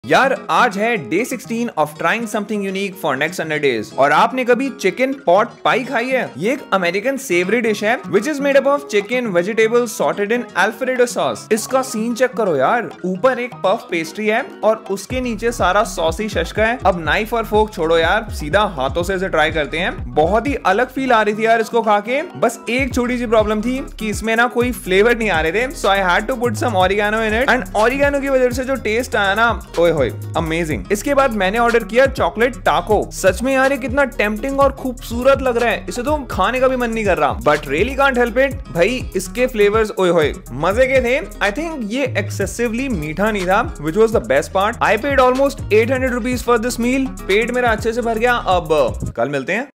यार आज है day 16 of trying something unique for next 100 days और आपने कभी चिकन पॉट पाई खाई है? ये एक अमेरिकन सेवरी डिश है which is made up of chicken vegetables sauteed in alfredo sauce. इसका सीन चेक करो यार, ऊपर एक पफ पेस्ट्री है और उसके नीचे सारा सॉसी शशका है। अब नाइफ और फोक छोड़ो यार, सीधा हाथों से इसे ट्राई करते हैं। बहुत ही अलग फील आ रही थी यार इसको खा के। बस एक छोटी सी प्रॉब्लम थी कि इसमें ना कोई फ्लेवर नहीं आ रहे थे, so I had to put some oregano in it and oregano की वजह से जो टेस्ट आया ना, अमेजिंग। इसके बाद मैंने ऑर्डर किया चॉकलेट टाको। सच में यार ये कितना टेम्पटिंग और खूबसूरत लग रहा है, इसे तो खाने का भी मन नहीं कर रहा, but really can't help it. भाई इसके फ्लेवर्स ओए होए मजे के थे। आई थिंक ये एक्सेसिवली मीठा नहीं था, which was the best part. I paid almost 800 rupees for this meal. पेट मेरा अच्छे से भर गया। अब कल मिलते हैं।